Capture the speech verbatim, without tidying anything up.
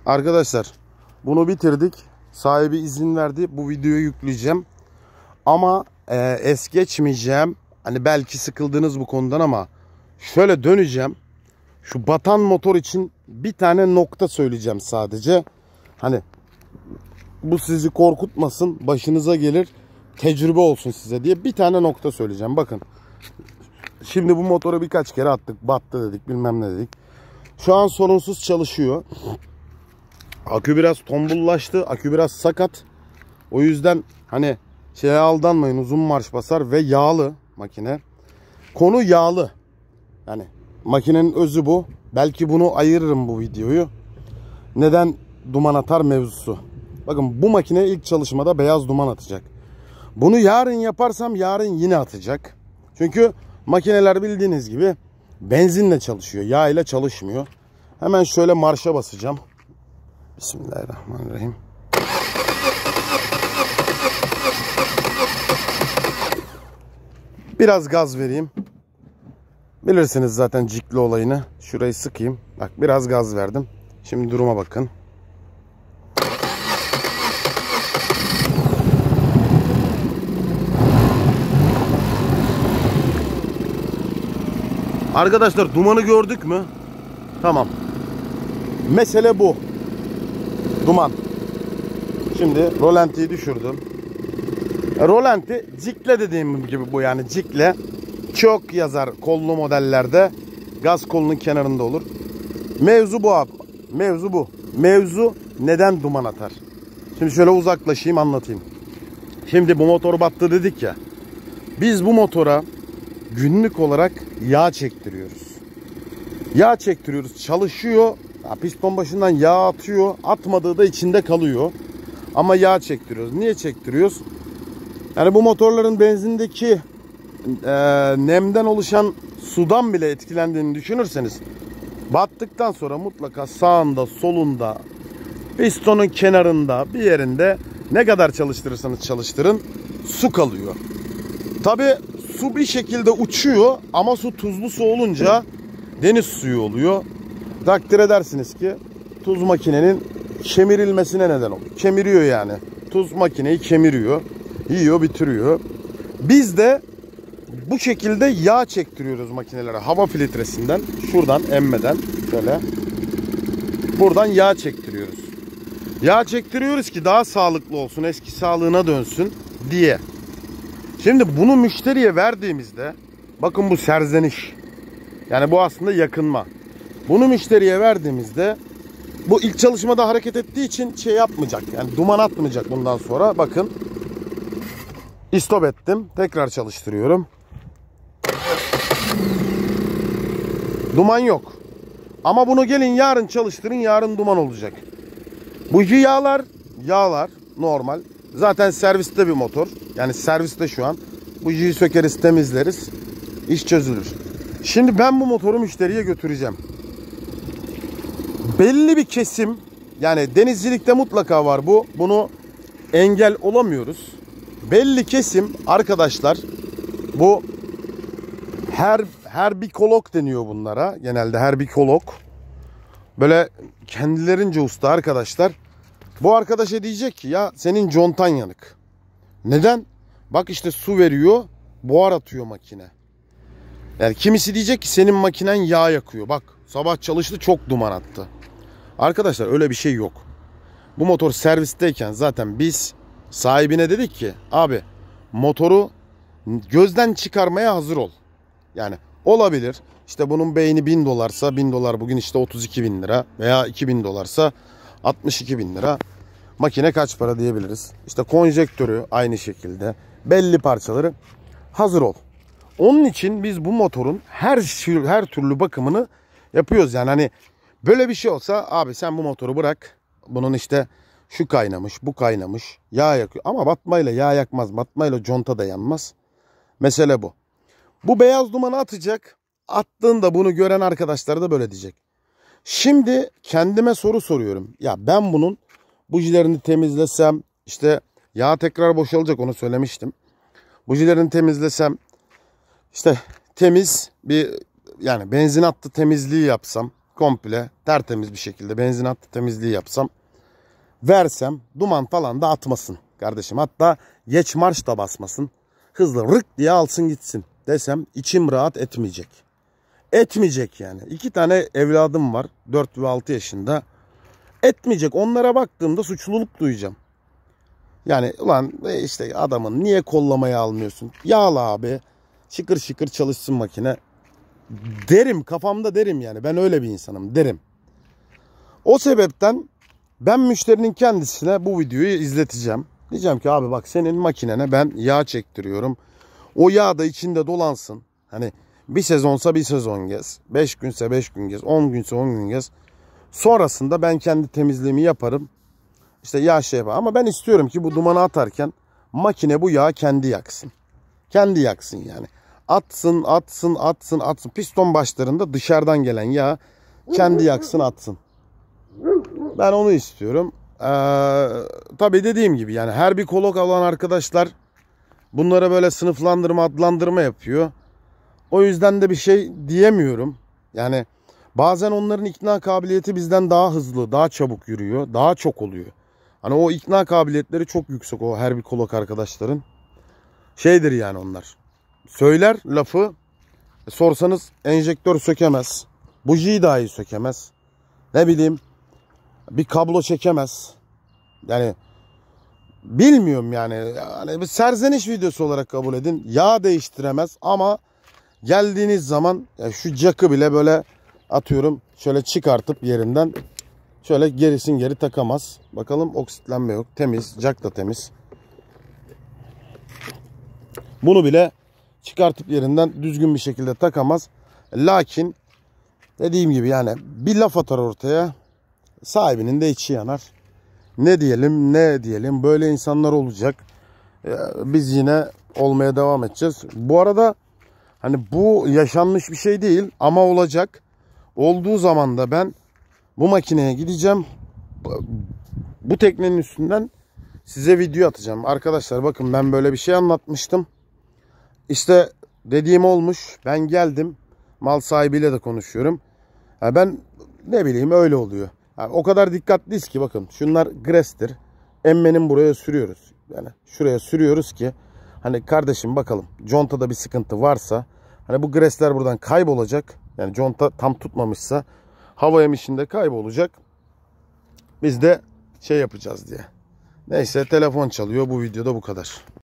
Arkadaşlar bunu bitirdik. Sahibi izin verdi. Bu videoyu yükleyeceğim. Ama e, es geçmeyeceğim. Hani belki sıkıldınız bu konudan ama şöyle döneceğim. Şu batan motor için bir tane nokta söyleyeceğim sadece. Hani bu sizi korkutmasın, başınıza gelir, tecrübe olsun size diye bir tane nokta söyleyeceğim. Bakın. Şimdi bu motoru birkaç kere attık. Battı dedik, bilmem ne dedik. Şu an sorunsuz çalışıyor. Akü biraz tombullaştı. Akü biraz sakat. O yüzden hani şeye aldanmayın, uzun marş basar ve yağlı makine. Konu yağlı. Yani makinenin özü bu. Belki bunu ayırırım bu videoyu. Neden duman atar mevzusu. Bakın bu makine ilk çalışmada beyaz duman atacak. Bunu yarın yaparsam yarın yine atacak. Çünkü makineler bildiğiniz gibi benzinle çalışıyor. Yağ ile çalışmıyor. Hemen şöyle marşa basacağım. Bismillahirrahmanirrahim. Biraz gaz vereyim. Bilirsiniz zaten cikli olayını. Şurayı sıkayım. Bak biraz gaz verdim. Şimdi duruma bakın. Arkadaşlar dumanı gördük mü? Tamam. Mesele bu. Duman. Şimdi rolantiyi düşürdüm. Rolanti cikle dediğim gibi bu, yani cikle. Çok yazar kollu modellerde. Gaz kolunun kenarında olur. Mevzu bu abi. Mevzu bu. Mevzu neden duman atar? Şimdi şöyle uzaklaşayım, anlatayım. Şimdi bu motor battı dedik ya. Biz bu motora günlük olarak yağ çektiriyoruz. Yağ çektiriyoruz. Çalışıyor. Piston başından yağ atıyor. Atmadığı da içinde kalıyor. Ama yağ çektiriyoruz. Niye çektiriyoruz? Yani bu motorların benzindeki e, nemden oluşan sudan bile etkilendiğini düşünürseniz, battıktan sonra mutlaka sağında, solunda, pistonun kenarında bir yerinde ne kadar çalıştırırsanız çalıştırın su kalıyor. Tabi su bir şekilde uçuyor ama su tuzlu su olunca deniz suyu oluyor. Takdir edersiniz ki tuz makinenin kemirilmesine neden oluyor. Kemiriyor yani. Tuz makineyi kemiriyor. Yiyor, bitiriyor. Biz de bu şekilde yağ çektiriyoruz makinelere. Hava filtresinden, şuradan emmeden şöyle. Buradan yağ çektiriyoruz. Yağ çektiriyoruz ki daha sağlıklı olsun, eski sağlığına dönsün diye. Şimdi bunu müşteriye verdiğimizde, bakın bu serzeniş. Yani bu aslında yakınma. Bunu müşteriye verdiğimizde bu ilk çalışmada hareket ettiği için şey yapmayacak. Yani duman atmayacak bundan sonra. Bakın. İstop ettim. Tekrar çalıştırıyorum. Duman yok. Ama bunu gelin yarın çalıştırın. Yarın duman olacak. Buji yağlar. Yağlar. Normal. Zaten serviste bir motor. Yani serviste şu an. Bujiyi sökeriz, temizleriz. İş çözülür. Şimdi ben bu motoru müşteriye götüreceğim. Belli bir kesim, yani denizcilikte mutlaka var bu. Bunu engel olamıyoruz. Belli kesim arkadaşlar, bu her herbikolog deniyor bunlara. Genelde herbikolog. Böyle kendilerince usta arkadaşlar. Bu arkadaşa diyecek ki ya senin contan yanık. Neden? Bak işte su veriyor, buhar atıyor makine. Yani kimisi diyecek ki senin makinen yağ yakıyor. Bak sabah çalıştı, çok duman attı. Arkadaşlar öyle bir şey yok. Bu motor servisteyken zaten biz sahibine dedik ki abi motoru gözden çıkarmaya hazır ol. Yani olabilir. İşte bunun beyni bin dolarsa bin dolar bugün işte otuz iki bin lira veya iki bin dolarsa altmış iki bin lira. Makine kaç para diyebiliriz. İşte konjektörü aynı şekilde. Belli parçaları hazır ol. Onun için biz bu motorun her her türlü bakımını yapıyoruz. Yani hani böyle bir şey olsa abi sen bu motoru bırak. Bunun işte şu kaynamış, bu kaynamış. Yağ yakıyor. Ama batmayla yağ yakmaz. Batmayla conta da yanmaz. Mesele bu. Bu beyaz dumanı atacak. Attığında bunu gören arkadaşlar da böyle diyecek. Şimdi kendime soru soruyorum. Ya ben bunun bujilerini temizlesem, işte yağ tekrar boşalacak, onu söylemiştim. Bujilerini temizlesem, işte temiz bir, yani benzin hattı temizliği yapsam, komple tertemiz bir şekilde benzin hattı temizliği yapsam, versem, duman falan da atmasın kardeşim. Hatta geç marş da basmasın. Hızlı rık diye alsın gitsin desem içim rahat etmeyecek. Etmeyecek yani. İki tane evladım var. dört ve altı yaşında. Etmeyecek. Onlara baktığımda suçluluk duyacağım. Yani ulan işte adamın niye kollamaya almıyorsun? Yağla abi. Şıkır şıkır çalışsın makine. Derim, kafamda derim yani. Ben öyle bir insanım, derim. O sebepten ben müşterinin kendisine bu videoyu izleteceğim. Diyeceğim ki abi bak, senin makinene ben yağ çektiriyorum. O yağ da içinde dolansın. Hani bir sezonsa bir sezon gez. beş günse beş gün gez. on günse on gün gez. Sonrasında ben kendi temizliğimi yaparım. İşte yağ şey yapar. Ama ben istiyorum ki bu dumanı atarken makine bu yağı kendi yaksın. Kendi yaksın yani. Atsın, atsın, atsın, atsın. Piston başlarında dışarıdan gelen yağ kendi yaksın, atsın. Ben onu istiyorum. Ee, tabii dediğim gibi yani her bir kolok alan arkadaşlar bunlara böyle sınıflandırma, adlandırma yapıyor. O yüzden de bir şey diyemiyorum. Yani bazen onların ikna kabiliyeti bizden daha hızlı, daha çabuk yürüyor, daha çok oluyor. Hani o ikna kabiliyetleri çok yüksek o her bir kolok arkadaşların. Şeydir yani onlar. Söyler lafı, sorsanız enjektör sökemez. Bujiyi dahi sökemez. Ne bileyim, bir kablo çekemez. Yani bilmiyorum yani. Yani bir serzeniş videosu olarak kabul edin. Yağ değiştiremez ama geldiğiniz zaman ya şu jack'ı bile böyle atıyorum şöyle çıkartıp yerinden şöyle gerisin geri takamaz. Bakalım, oksitlenme yok. Temiz. Jack da temiz. Bunu bile çıkartıp yerinden düzgün bir şekilde takamaz. Lakin dediğim gibi yani bir laf atar ortaya, sahibinin de içi yanar. Ne diyelim ne diyelim, böyle insanlar olacak. Biz yine olmaya devam edeceğiz. Bu arada hani bu yaşanmış bir şey değil ama olacak. Olduğu zaman da ben bu makineye gideceğim. Bu teknenin üstünden size video atacağım. Arkadaşlar bakın, ben böyle bir şey anlatmıştım. İşte dediğim olmuş. Ben geldim. Mal sahibiyle de konuşuyorum. Yani ben ne bileyim, öyle oluyor. Yani o kadar dikkatliyiz ki bakın. Şunlar Gress'tir. Emmenin buraya sürüyoruz. Yani şuraya sürüyoruz ki hani kardeşim bakalım contada bir sıkıntı varsa hani bu Gress'ler buradan kaybolacak. Yani conta tam tutmamışsa hava emişinde kaybolacak. Biz de şey yapacağız diye. Neyse, telefon çalıyor. Bu videoda bu kadar.